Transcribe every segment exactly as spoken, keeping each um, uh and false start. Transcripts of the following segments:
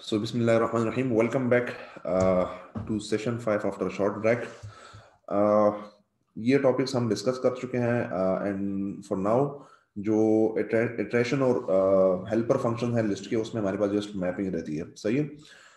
So, Bismillahirrahmanirrahim. Welcome back uh, to session five after a short break. Uh, ये topics हम discuss कर चुके हैं एंड फॉर नाउ जो इटरेशन और हेल्पर uh, फंक्शन है लिस्ट के उसमें हमारे पास जस्ट मैपिंग रहती है. सही है.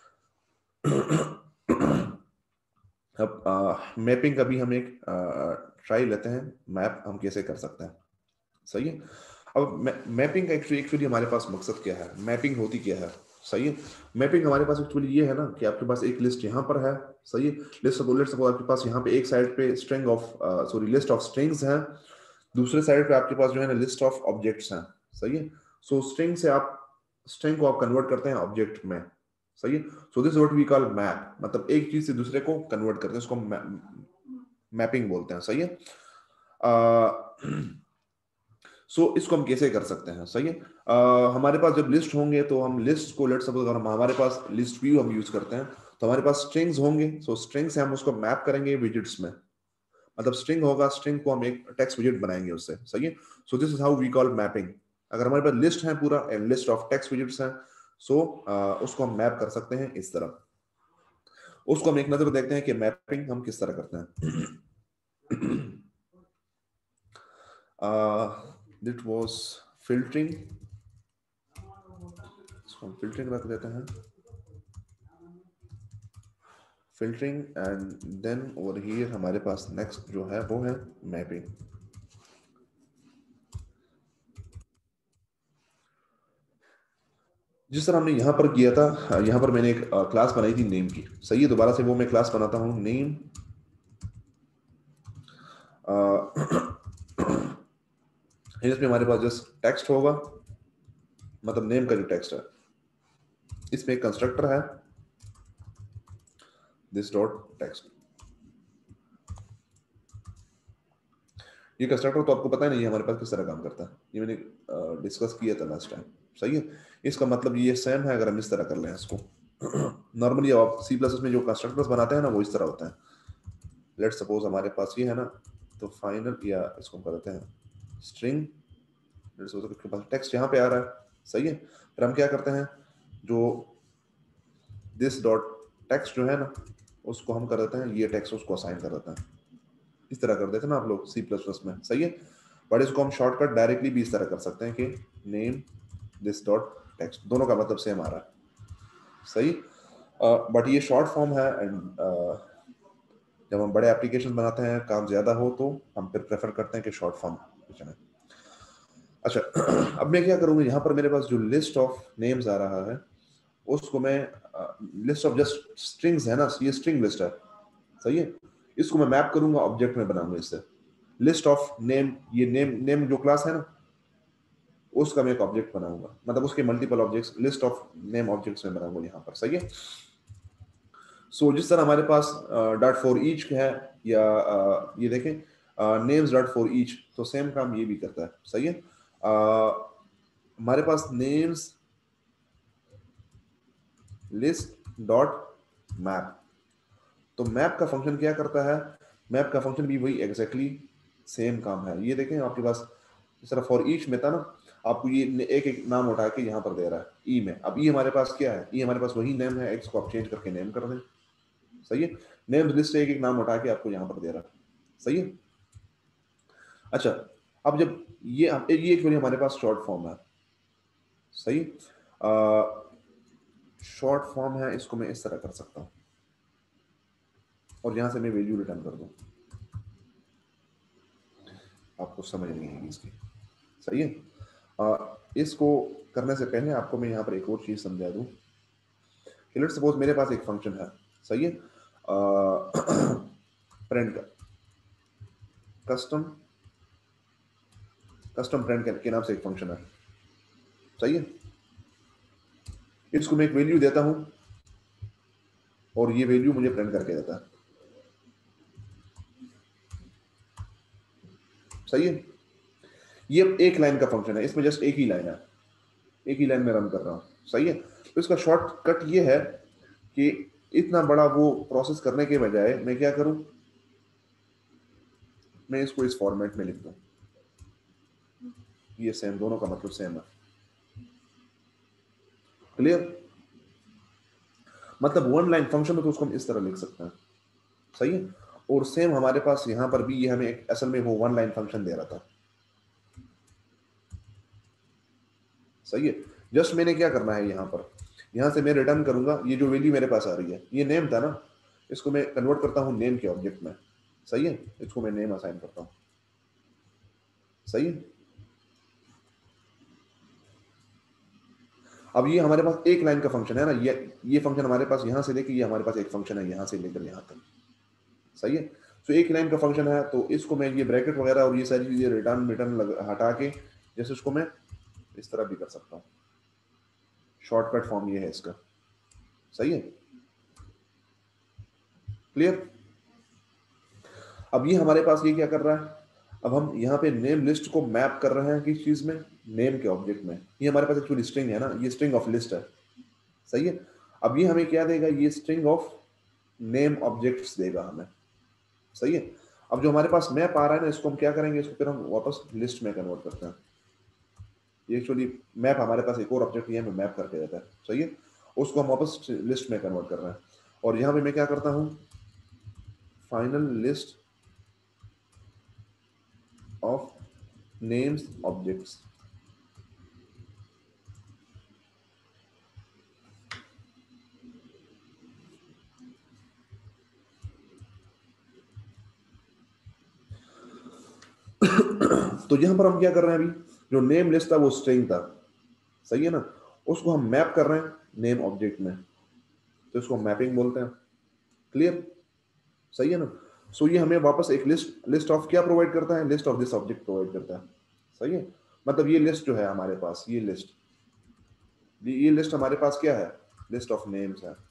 अब मैपिंग का भी हम एक ट्राई uh, लेते हैं. मैप हम कैसे कर सकते हैं. सही है. अब मैपिंग का एक्चुअली एक्चुअली हमारे पास मकसद क्या है, मैपिंग होती क्या है. सही है. मैपिंग हमारे पास एक्चुअली ये है ना कि आपके पास एक लिस्ट यहाँ पर है. सही है. लिस्ट ऑफ लेट्स सपोज आपके पास यहाँ पे एक साइड पे string of sorry list of strings हैं, दूसरे साइड पे आपके पास जो है ना लिस्ट ऑफ ऑब्जेक्ट्स हैं. सही है. सो स्ट्रिंग से आप स्ट्रिंग को आप कन्वर्ट करते हैं ऑब्जेक्ट में. सही है. So this what we call map. मतलब एक चीज से दूसरे को कन्वर्ट करते हैं, इसको मैपिंग बोलते हैं. सही है. uh, सो so, इसको हम कैसे कर सकते हैं. सही है. uh, हमारे पास जब लिस्ट होंगे तो हम लिस्ट को लेट्स सपोज अगर हम हमारे पास लिस्ट व्यू हम यूज करते हैं तो हमारे पास स्ट्रिंग्स होंगे. सो so, स्ट्रिंग से हम उसको मैप करेंगे विजेट्स में. मतलब स्ट्रिंग होगा, स्ट्रिंग को हम एक टेक्स्ट विजेट बनाएंगे उससे. सही है. So this is how we call mapping. अगर हमारे पास लिस्ट है पूरा and list of text widgets हैं, सो उसको हम मैप कर सकते हैं इस तरह. उसको हम एक नजर देखते हैं कि मैपिंग हम किस तरह करते हैं. That was filtering. इसको हम फिल्टरिंग रख देते हैं. Filtering and then over here हमारे पास नेक्स्ट जो है वो है मैपिंग. जिस तरह हमने यहां पर किया था, यहां पर मैंने एक क्लास बनाई थी नेम की. सही है. दोबारा से वो मैं क्लास बनाता हूं नेम. इसमें हमारे पास जस्ट टेक्स्ट होगा, मतलब नेम का जो टेक्स्ट है. इसमें एक कंस्ट्रक्टर है दिस डॉट टेक्स्ट. ये कंस्ट्रक्टर तो आपको पता ही नहीं है हमारे पास किस तरह काम करता है. ये मैंने डिस्कस किया था लास्ट टाइम. सही है. इसका मतलब ये सेम है अगर हम इस तरह कर लें इसको. नॉर्मली आप सी प्लस में जो कंस्ट्रक्टर्स बनाते हैं ना वो इस तरह होता है. लेट्स सपोज हमारे पास ये है ना, तो फाइनल या इसको हम करते हैं स्ट्रिंग. लेट्स सपोज आपके पास टेक्स्ट यहाँ पे आ रहा है. सही है. फिर हम क्या करते हैं, जो दिस डॉट टेक्स्ट जो है ना उसको हम कर देते हैं ये टेक्स्ट उसको असाइन कर देते हैं. इस तरह कर देते हैं ना आप लोग सी प्लस प्लस में. सही है. बट इसको हम शॉर्टकट डायरेक्टली भी इस तरह कर सकते हैं कि नेम दिस डॉट टेक्स्ट. दोनों का मतलब सेम आ रहा है. सही. बट uh, ये शॉर्ट फॉर्म है एंड uh, जब हम बड़े एप्लीकेशन बनाते हैं काम ज्यादा हो तो हम फिर प्रेफर करते हैं कि शॉर्ट फॉर्म चले. अच्छा. अब मैं क्या करूंगा, यहाँ पर मेरे पास जो लिस्ट ऑफ नेम्स आ रहा है उसको मैं लिस्ट ऑफ जस्ट स्ट्रिंग्स है ना, ये स्ट्रिंग लिस्ट है. सही है. इसको मैं मैप करूंगा ऑब्जेक्ट में बनाऊंगा इससे. लिस्ट ऑफ नेम, ये नेम नेम जो क्लास है ना उसका मैं एक ऑब्जेक्ट बनाऊंगा, मतलब उसके multiple objects list of name objects में बनाऊंगा यहाँ पर. सही है. सो so, जिस तरह हमारे पास डॉट फॉर ईच है या uh, ये देखें नेम्स डॉट फॉर ईच, तो सेम काम ये भी करता है. सही है. uh, हमारे पास नेम्स लिस्ट डॉट मैप. तो मैप का फंक्शन क्या करता है, मैप का फंक्शन भी वही एग्जैक्टली सेम काम है. ये देखें आपके पास जिस तरह फॉर ईच में था ना, आपको ये एक एक नाम उठा के यहाँ पर दे रहा है ई में. अब ई हमारे पास क्या है, ई हमारे पास वही नेम है, एक्स को आप चेंज करके नेम कर दें. सही है. नेम लिस्ट से एक एक नाम उठा के आपको यहाँ पर दे रहा है. सही है. अच्छा. अब जब ये ये एक्चुअली हमारे पास शॉर्ट फॉर्म है. सही. शॉर्ट फॉर्म है, इसको मैं इस तरह कर सकता हूँ और यहां से मैं वैल्यू रिटर्न कर दूं. आपको समझ नहीं आएगी इसकी. सही है. आ, इसको करने से पहले आपको मैं यहाँ पर एक और चीज समझा दूं कि लेट्स सपोज मेरे पास एक फंक्शन है. सही है. प्रिंट का कस्टम कस्टम प्रिंट के नाम से एक फंक्शन है. सही है. इसको मैं एक वैल्यू देता हूं और ये वैल्यू मुझे प्रिंट करके देता है. सही है. ये एक लाइन का फंक्शन है, इसमें जस्ट एक ही लाइन है, एक ही लाइन में रन कर रहा हूं. सही है. तो इसका शॉर्टकट ये है कि इतना बड़ा वो प्रोसेस करने के बजाय मैं क्या करूं, मैं इसको इस फॉर्मेट में लिख दूं. ये सेम, दोनों का मतलब सेम है. क्लियर. मतलब वन लाइन फंक्शन में तो उसको हम इस तरह लिख सकते हैं, सही है। और सेम हमारे पास यहाँ पर भी ये हमें एक, असल में वो वन लाइन फंक्शन दे रहा था, सही है। जस्ट मैंने क्या करना है यहाँ पर, यहाँ से मैं रिटर्न करूंगा ये जो वैल्यू मेरे पास आ रही है, ये नेम था ना, इसको मैं कन्वर्ट करता हूँ नेम के ऑब्जेक्ट में, सही है। इसको मैं नेम असाइन करता हूँ, सही है। अब ये हमारे पास एक लाइन का फंक्शन है ना, ये ये फंक्शन हमारे पास यहाँ से लेके ये हमारे पास एक फंक्शन है यहाँ से लेकर यहाँ तक, सही है। तो एक लाइन का फंक्शन है, तो इसको मैं ये ब्रैकेट वगैरह और ये सारी चीजें रिटर्न रिटर्न हटा के जैसे इसको मैं इस तरह भी कर सकता हूँ। शॉर्टकट फॉर्म ये है इसका, सही है, क्लियर। अब ये हमारे पास ये क्या कर रहा है, अब हम यहाँ पे नेम लिस्ट को मैप कर रहे हैं किस चीज में, नेम के ऑब्जेक्ट में। ये हमारे पास एक्चुअली स्ट्रिंग है ना, ये स्ट्रिंग ऑफ लिस्ट है, सही है। अब ये हमें क्या देगा, ये स्ट्रिंग ऑफ नेम ऑब्जेक्ट्स देगा हमें, सही है। अब जो हमारे पास मैप आ रहा है ना, इसको हम क्या करेंगे, इसको फिर हम वापस लिस्ट में कन्वर्ट करते हैं। ये एक्चुअली मैप हमारे पास एक और ऑब्जेक्ट ये हमें मैप करके देता है, सही है। उसको हम वापस लिस्ट में कन्वर्ट कर रहे हैं। और यहाँ पे मैं क्या करता हूँ, final list of names objects, तो यहां पर हम क्या कर रहे हैं, अभी जो नेम लिस्ट था वो स्ट्रिंग था, सही है ना, उसको हम मैप कर रहे हैं नेम ऑब्जेक्ट में, तो इसको मैपिंग बोलते हैं, क्लियर, सही है ना। सो ये हमें वापस एक लिस्ट लिस्ट ऑफ क्या प्रोवाइड करता है, list of this object provide करता है, सही है। मतलब ये लिस्ट जो है हमारे पास, ये लिस्ट ये लिस्ट हमारे पास क्या है, लिस्ट ऑफ नेम्स है,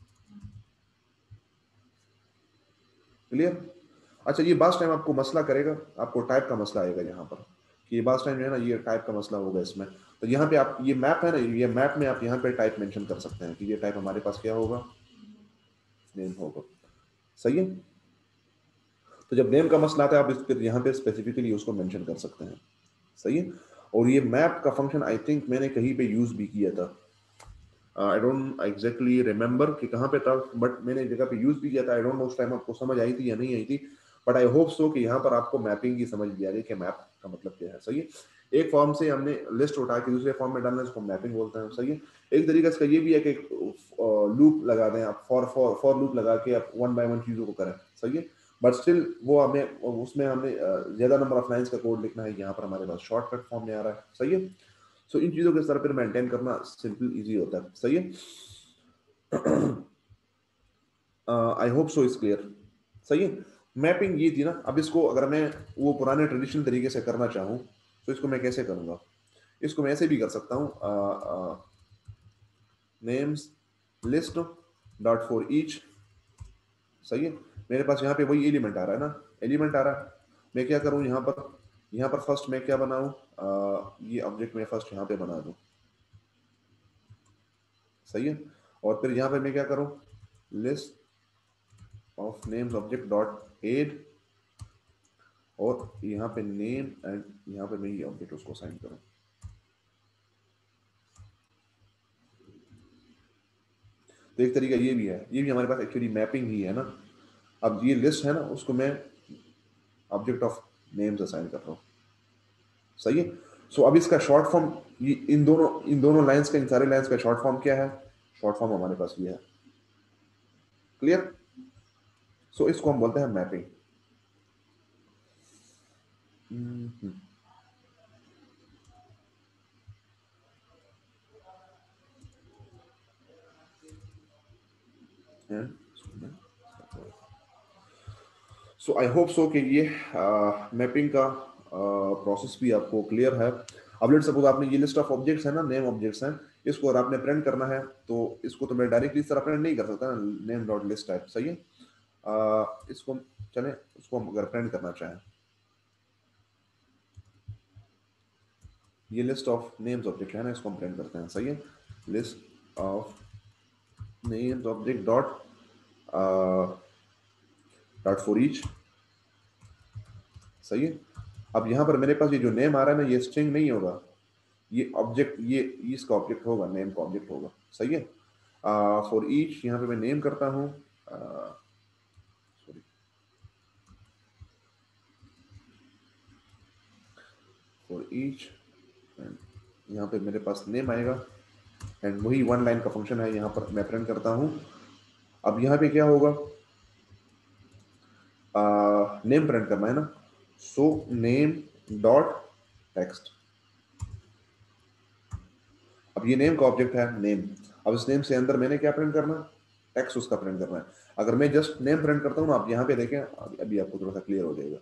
क्लियर। अच्छा, ये बास टाइम आपको मसला करेगा, आपको टाइप का मसला आएगा यहाँ पर, कि ये बास टाइम जो है ना, ये टाइप का मसला होगा इसमें। तो यहाँ पे आप ये मैप है ना, ये मैप में आप यहाँ पे टाइप मेंशन कर सकते हैं कि ये टाइप हमारे पास क्या होगा, नेम होगा, सही है। तो जब नेम का मसला आता है आप इस यहाँ पे स्पेसिफिकली उसको मेंशन कर सकते हैं, सही है। और ये मैप का फंक्शन आई थिंक मैंने कहीं पे यूज भी किया था, आई डोंट एग्जैक्टली रिमेंबर कि कहाँ पे था, बट मैंने जगह पे यूज भी किया था। आई डोंट नो उस टाइम आपको समझ आई थी या नहीं आई थी, बट आई होप सो कि यहाँ पर आपको मैपिंग की समझ भी आ रही है कि मैप का मतलब क्या है, सही है। एक फॉर्म से हमने लिस्ट उठा के दूसरे फॉर्म में डालना, इसको मैपिंग बोलते हैं, सही है। एक तरीका इसका ये भी है कि लूप लगा दें आप, फॉर फॉर फॉर लूप लगा के आप वन बाय वन चीजों को करें, सही है। बट स्टिल वो हमें उसमें हमें ज्यादा नंबर ऑफ लाइंस का कोड लिखना है, यहाँ पर हमारे पास शॉर्टकट फॉर्म में आ रहा है, सही है। सो so, इन चीजों के स्तर पर मेंटेन करना सिंपल इजी होता है, सही है। I hope so is clear, सही है। मैपिंग ये थी ना। अब इसको अगर मैं वो पुराने ट्रेडिशनल तरीके से करना चाहूँ तो इसको मैं कैसे करूँगा, इसको मैं ऐसे भी कर सकता हूँ, names list dot for each, सही है। मेरे पास यहाँ पे वही एलिमेंट आ रहा है ना, एलिमेंट आ रहा है। मैं क्या करूँ यहाँ पर, यहाँ पर फर्स्ट मैं क्या बनाऊँ, ये ऑब्जेक्ट में फर्स्ट यहाँ पे बना दूँ, सही है। और फिर यहाँ पे मैं क्या करूँ, list of names object dot add, और यहाँ पे नेम एंड यहाँ पे मैं ये ऑब्जेक्ट उसको असाइन करूँ, तो एक तरीका ये भी है, ये भी हमारे पास एक्चुअली मैपिंग ही है ना। अब ये लिस्ट है ना, उसको मैं ऑब्जेक्ट ऑफ नेम्स असाइन कर रहा हूँ, सही है। सो so, अब इसका शॉर्ट फॉर्म, ये इन दोनों इन दोनों लाइंस का, इन सारे लाइंस का शॉर्ट फॉर्म क्या है, शॉर्ट फॉर्म हमारे पास ये है, क्लियर। सो so, इसको हम बोलते हैं मैपिंग। सो आई होप सो कि ये मैपिंग uh, का प्रोसेस uh, भी आपको क्लियर है। अब लेट सपोज आपने ये लिस्ट ऑफ ऑब्जेक्ट्स है ना, नेम ऑब्जेक्ट्स हैं, इसको अगर आपने प्रिंट करना है तो इसको तो मैं डायरेक्टली इस तरह प्रिंट नहीं कर सकता ना, नेम डॉट लिस्ट टाइप, सही है। uh, इसको चले, इसको हम अगर प्रिंट करना चाहें, ये लिस्ट ऑफ नेम्स ऑब्जेक्ट है ना, इसको हम प्रिंट करते हैं, सही है। List of names object dot dot for each, सही है। अब यहाँ पर मेरे पास ये जो नेम आ रहा है ना, ये स्ट्रिंग नहीं होगा, ये ऑब्जेक्ट, ये इसका ऑब्जेक्ट होगा, नेम का ऑब्जेक्ट होगा, सही है। फॉर ईच यहाँ पे मैं नेम करता हूँ, सॉरी फॉर ईच, यहाँ पे मेरे पास नेम आएगा एंड वही वन लाइन का फंक्शन है, यहाँ पर मैं प्रिंट करता हूँ। अब यहाँ पे क्या होगा, नेम प्रिंट करना है ना, सो नेम डॉट टेक्स्ट। अब ये नेम का ऑब्जेक्ट है नेम, अब इस नेम से अंदर मैंने क्या प्रिंट करना, टेक्स्ट उसका प्रिंट करना है। अगर मैं जस्ट नेम प्रिंट करता हूँ ना, आप यहाँ पे देखें, अभी आपको थोड़ा सा क्लियर हो जाएगा।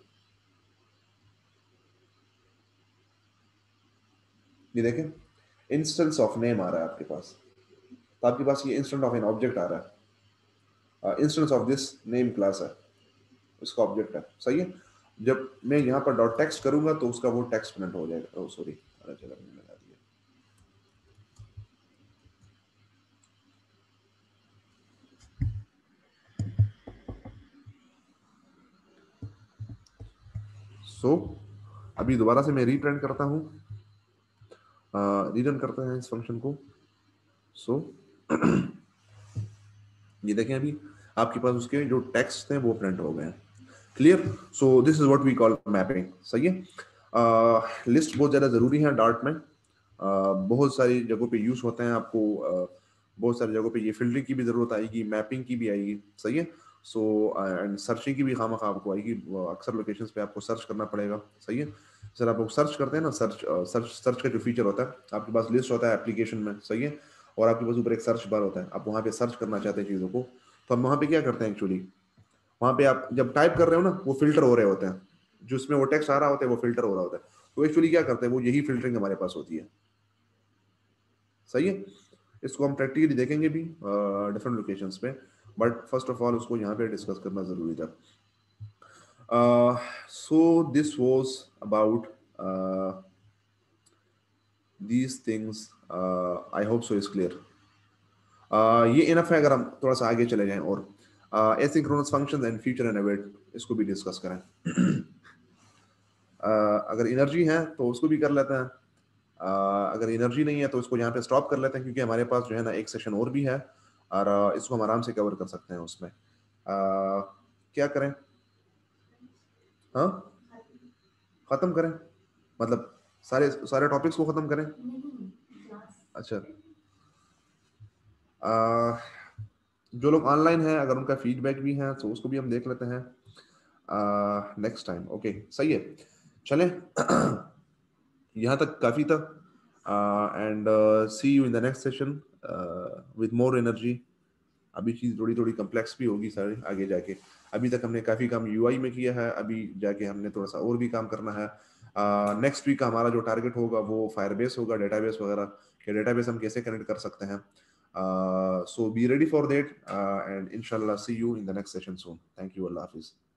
ये देखें, इंस्टेंस ऑफ नेम आ रहा है आपके पास, तो आपके पास ये इंस्टेंस ऑफ एन ऑब्जेक्ट आ रहा है, instance of this name class है, उसका ऑब्जेक्ट है, सही है। जब मैं यहाँ पर डॉट टेक्स्ट करूंगा तो उसका वो टेक्स्ट प्रिंट हो जाएगा। सॉरी, अलग जगह मैंने लगा दिया। सो so, अभी दोबारा से मैं रीप्रिंट करता हूँ, रीरन करते हैं इस फंक्शन को। सो so, ये देखें, अभी आपके पास उसके जो टेक्स्ट थे वो प्रिंट हो गए हैं। Clear? So this is what we call mapping. सही है। लिस्ट uh, बहुत ज़्यादा ज़रूरी है डार्ट में, uh, बहुत सारी जगहों पे यूज़ होते हैं। आपको uh, बहुत सारी जगहों पे ये फिल्टरिंग की भी ज़रूरत आएगी, मैपिंग की भी आएगी। सही है। सो एंड सर्चिंग की भी खामखा आपको आएगी, अक्सर लोकेशंस पे आपको सर्च करना पड़ेगा। सही है। सर आप लोग सर्च करते हैं ना, सर्च सर्च सर्च का जो फीचर होता है, आपके पास लिस्ट होता है एप्लीकेशन में, सही है, और आपके पास ऊपर एक सर्च बार होता है, आप वहाँ पे सर्च करना चाहते हैं चीज़ों को, तो हम वहाँ पे क्या करते हैं एक्चुअली, वहाँ पे आप जब टाइप कर रहे हो ना, वो फिल्टर हो रहे होते हैं, जो उसमें वो टेक्स्ट आ रहा होता है वो फिल्टर हो रहा होता है। तो एक्चुअली क्या करते हैं, वो यही फिल्टरिंग हमारे पास होती है। सही है। इसको हम प्रैक्टिकली देखेंगे भी डिफरेंट लोकेशंस पे, बट फर्स्ट ऑफ ऑल उसको यहाँ पे डिस्कस करना जरूरी था। So this was about these things, I hope so is clear. ये इनफ है अगर हम थोड़ा सा आगे चले जाएं और asynchronous functions and future and await इसको भी डिस्कस करें। uh, अगर एनर्जी है तो उसको भी कर लेते हैं, uh, अगर एनर्जी नहीं है तो इसको यहाँ पे स्टॉप कर लेते हैं, क्योंकि हमारे पास जो है ना एक सेशन और भी है और uh, इसको हम आराम से कवर कर सकते हैं उसमें। uh, क्या करें? हाँ, खत्म करें मतलब सारे सारे टॉपिक्स को खत्म करें? अच्छा, uh, जो लोग ऑनलाइन हैं अगर उनका फीडबैक भी है तो उसको भी हम देख लेते हैं नेक्स्ट टाइम। ओके, सही है, चलें। यहाँ तक काफ़ी था, and see you in the next session with more energy. अभी चीज़ थोड़ी थोड़ी कम्प्लेक्स भी होगी सारी आगे जाके। अभी तक हमने काफ़ी काम यूआई में किया है, अभी जाके हमने थोड़ा सा और भी काम करना है। नेक्स्ट uh, वीक का हमारा जो टारगेट होगा वो फायरबेस होगा, डेटाबेस वगैरह के डेटाबेस हम कैसे कनेक्ट कर सकते हैं। So be ready for that and इंशाल्लाह see you in the next session soon. Thank you, अल्लाह हाफिज़।